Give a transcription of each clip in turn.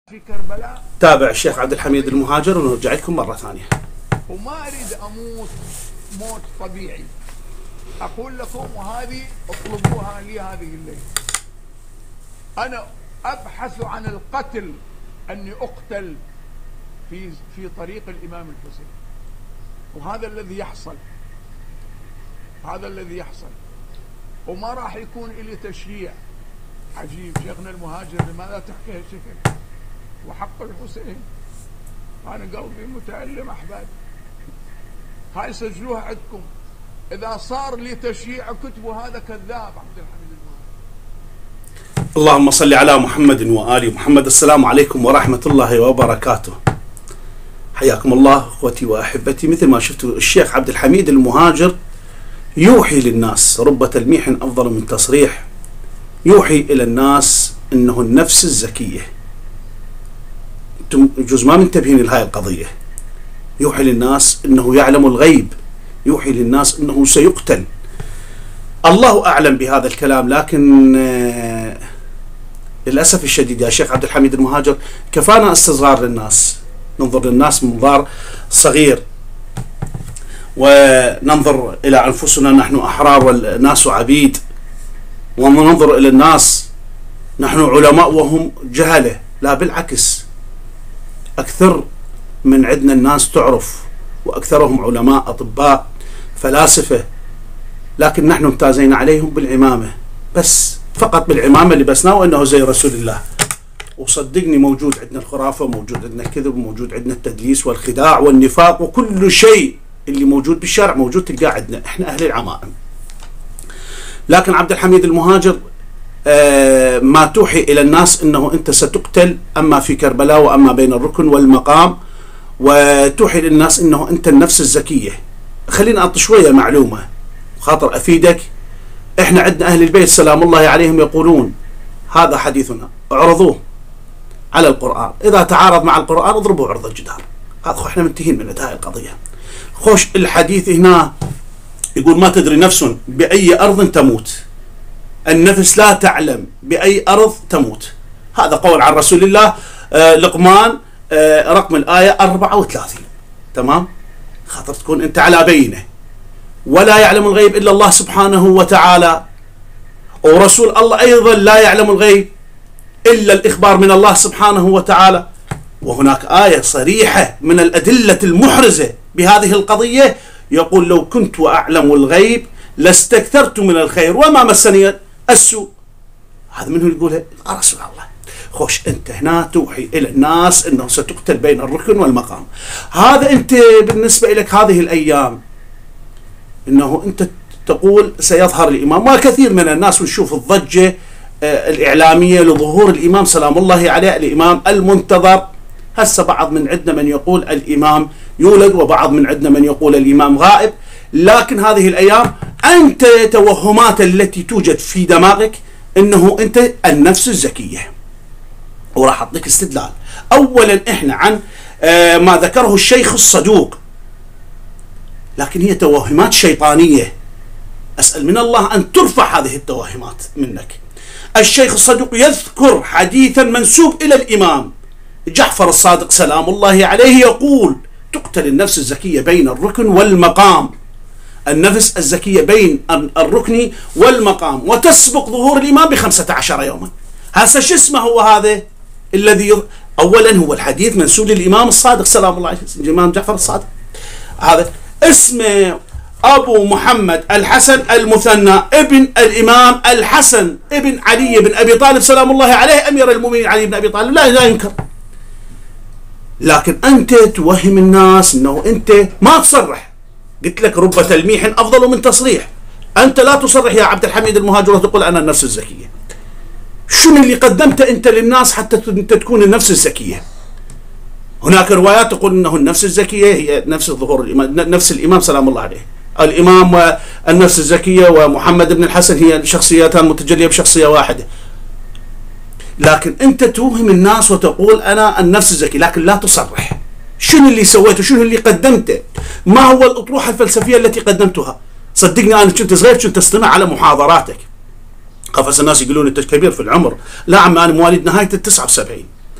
في كربلاء. تابع الشيخ عبد الحميد المهاجر ونرجع لكم مرة ثانية. وما أريد أموت موت طبيعي، أقول لكم وهذه اطلبوها لي هذه الليلة. أنا أبحث عن القتل، أني أقتل في طريق الإمام الحسين، وهذا الذي يحصل، هذا الذي يحصل. وما راح يكون إلي تشريع. عجيب شيخنا المهاجر، لماذا تحكي هالشكل؟ وحق الحسين، أنا قلبي متألم أحبابي. هاي سجلوها عندكم، إذا صار لي تشييع كتبوا هذا كذاب عبد الحميد المهاجر. اللهم صل على محمد وآل محمد. السلام عليكم ورحمة الله وبركاته. حياكم الله أخوتي وأحبتي. مثل ما شفتوا الشيخ عبد الحميد المهاجر يوحي للناس، رب تلميح أفضل من تصريح، يوحي إلى الناس أنه النفس الزكية. انتم جزء ما منتبهين لهذه القضية. يوحي للناس أنه يعلم الغيب، يوحي للناس أنه سيقتل. الله أعلم بهذا الكلام، لكن للأسف الشديد يا شيخ عبد الحميد المهاجر كفانا استصغار للناس، ننظر للناس منظار صغير، وننظر إلى أنفسنا نحن أحرار والناس عبيد، وننظر إلى الناس نحن علماء وهم جهلة. لا بالعكس، أكثر من عندنا الناس تعرف، وأكثرهم علماء أطباء فلاسفة، لكن نحن امتازينا عليهم بالعمامة بس، فقط بالعمامة لبسناه وأنه زي رسول الله. وصدقني موجود عندنا الخرافة، موجود عندنا الكذب، موجود عندنا التدليس والخداع والنفاق، وكل شيء اللي موجود بالشارع موجود تلقاه عندنا، احنا أهل العمائم. لكن عبد الحميد المهاجر ما توحي إلى الناس أنه أنت ستقتل، أما في كربلاء وأما بين الركن والمقام، وتوحي للناس أنه أنت النفس الزكية. خلينا أعطي شوية معلومة خاطر أفيدك. إحنا عندنا أهل البيت سلام الله عليهم يقولون هذا حديثنا، اعرضوه على القرآن، إذا تعارض مع القرآن اضربوا عرض الجدار. هذا إحنا منتهين من هاي القضية. خوش الحديث هنا يقول ما تدري نفس بأي أرض تموت، النفس لا تعلم بأي أرض تموت. هذا قول عن رسول الله. لقمان رقم الآية 34. تمام؟ خاطر تكون أنت على بينه. ولا يعلم الغيب إلا الله سبحانه وتعالى، ورسول الله أيضا لا يعلم الغيب إلا الإخبار من الله سبحانه وتعالى. وهناك آية صريحة من الأدلة المحرزة بهذه القضية، يقول لو كنت أعلم الغيب لاستكثرت من الخير وما مسني السوء. هذا منه يقولها؟ رسول الله. خوش أنت هنا توحي إلى الناس أنه ستقتل بين الركن والمقام. هذا أنت بالنسبة لك هذه الأيام أنه أنت تقول سيظهر الإمام، وكثير من الناس ونشوف الضجة الإعلامية لظهور الإمام سلام الله عليه، الإمام المنتظر. هسه بعض من عندنا من يقول الإمام يولد، وبعض من عندنا من يقول الإمام غائب. لكن هذه الأيام أنت توهمات التي توجد في دماغك أنه أنت النفس الزكية. وراح أعطيك استدلال. أولا إحنا عن ما ذكره الشيخ الصدوق، لكن هي توهمات شيطانية. أسأل من الله أن ترفع هذه التوهمات منك. الشيخ الصدوق يذكر حديثا منسوب إلى الإمام جعفر الصادق سلام الله عليه، يقول تقتل النفس الزكية بين الركن والمقام، النفس الزكية بين الركن والمقام، وتسبق ظهور الإمام ب15 يوما. هسه شو اسمه هو هذا الذي أولا هو الحديث منسوب للإمام الصادق سلام الله عليه، الإمام جعفر الصادق. هذا اسمه أبو محمد الحسن المثنى ابن الإمام الحسن ابن علي بن أبي طالب سلام الله عليه، أمير المؤمنين علي بن أبي طالب، لا ينكر. لكن أنت توهم الناس أنه أنت ما تصرح. قلت لك رب تلميح أفضل من تصريح. أنت لا تصرح يا عبد الحميد المهاجر وتقول أنا النفس الزكية. شنو اللي قدمته أنت للناس حتى أنت تكون النفس الزكية؟ هناك روايات تقول أنه النفس الزكية هي نفس ظهور الإمام، نفس الإمام سلام الله عليه. الإمام والنفس الزكية ومحمد بن الحسن هي شخصيتان متجلية بشخصية واحدة. لكن أنت توهم الناس وتقول أنا النفس الزكية، لكن لا تصرح. شنو اللي سويته؟ شنو اللي قدمته؟ ما هو الأطروحة الفلسفية التي قدمتها؟ صدقني أنا كنت صغير كنت أستمع على محاضراتك. قفص الناس يقولون أنت كبير في العمر. لا عم، أنا مواليد نهاية ال79.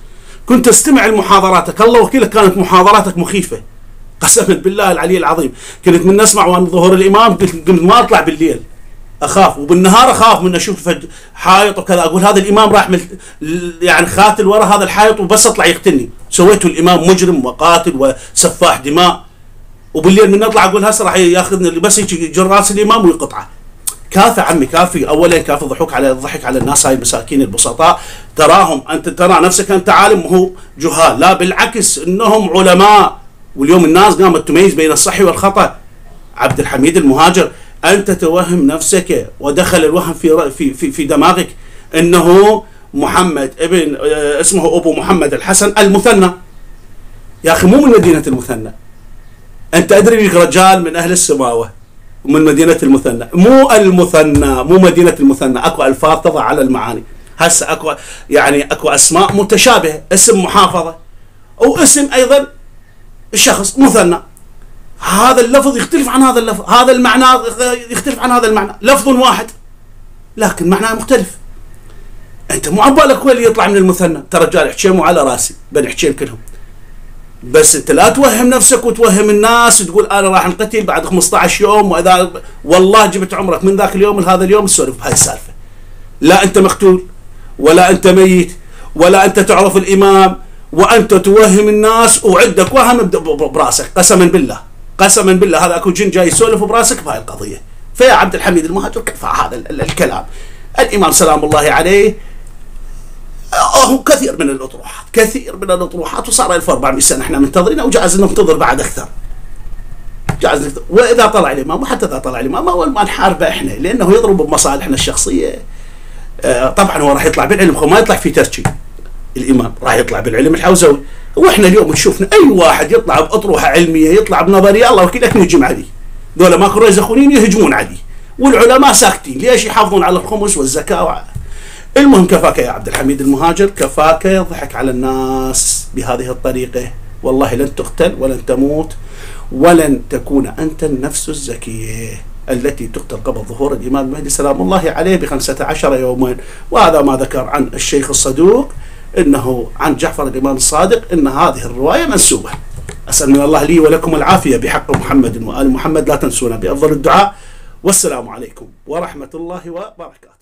كنت استمع لمحاضراتك، الله وكيلك كانت محاضراتك مخيفة قسما بالله العلي العظيم. كنت من نسمع وان ظهور الامام قلت ما اطلع بالليل اخاف، وبالنهار اخاف من اشوف حائط وكذا، اقول هذا الامام راح يعني خاتل وراء هذا الحائط وبس اطلع يقتلني، سويته الامام مجرم وقاتل وسفاح دماء، وبالليل من اطلع اقول هسه راح ياخذني بس يجر راس الامام ويقطعه. كافي عمي كافي، اولا كافي الضحك على الناس هاي المساكين البسطاء، تراهم انت ترى نفسك انت عالم وهو جهال، لا بالعكس انهم علماء، واليوم الناس قامت تميز بين الصح والخطأ. عبد الحميد المهاجر انت توهم نفسك ودخل الوهم في دماغك انه محمد ابن اسمه ابو محمد الحسن المثنى. يا اخي مو من مدينة المثنى، انت ادري انك رجال من اهل السماوة ومن مدينة المثنى، مو المثنى، مو مدينة المثنى. اكو الفاظ تضع على المعاني، هسه اكو اسماء متشابهة، اسم محافظة واسم ايضا الشخص مثنى، هذا اللفظ يختلف عن هذا اللفظ، هذا المعنى يختلف عن هذا المعنى، لفظ واحد لكن معناه مختلف. انت مو عبالك هو اللي يطلع من المثنى، ترى رجال حكيموا على راسي بني حكيم كلهم، بس انت لا توهم نفسك وتوهم الناس وتقول انا راح انقتل بعد 15 يوم، واذا والله جبت عمرك من ذاك اليوم لهذا اليوم تسولف بهاي السالفه. لا انت مقتول ولا انت ميت ولا انت تعرف الامام، وانت توهم الناس وعندك وهم براسك. قسما بالله قسما بالله هذا اكو جن جاي يسولف براسك بهاي القضيه. فيا عبد الحميد المهاجر كفى هذا الكلام. الامام سلام الله عليه هو كثير من الاطروحات وصار 1400 سنه احنا منتظرين، وجايز ننتظر بعد اكثر. واذا طلع الامام، وحتى اذا طلع الامام اول ما نحاربه احنا لانه يضرب بمصالحنا الشخصيه. طبعا هو راح يطلع بالعلم، هو ما يطلع في تركي. الامام راح يطلع بالعلم الحوزوي، واحنا اليوم نشوفنا اي واحد يطلع باطروحه علميه، يطلع بنظريه، الله وكيلك نهجم عليه. ذولا ماكو رزخونين يهجمون عليه، والعلماء ساكتين، ليش؟ يحافظون على الخمس والزكاه المهم كفاك يا عبد الحميد المهاجر، كفاك ضحك على الناس بهذه الطريقه. والله لن تقتل ولن تموت ولن تكون انت النفس الزكيه التي تقتل قبل ظهور الامام المهدي سلام الله عليه ب15 يوما. وهذا ما ذكر عن الشيخ الصدوق انه عن جعفر الامام الصادق ان هذه الروايه منسوبه. اسال من الله لي ولكم العافيه بحق محمد وال محمد. لا تنسونا بافضل الدعاء، والسلام عليكم ورحمه الله وبركاته.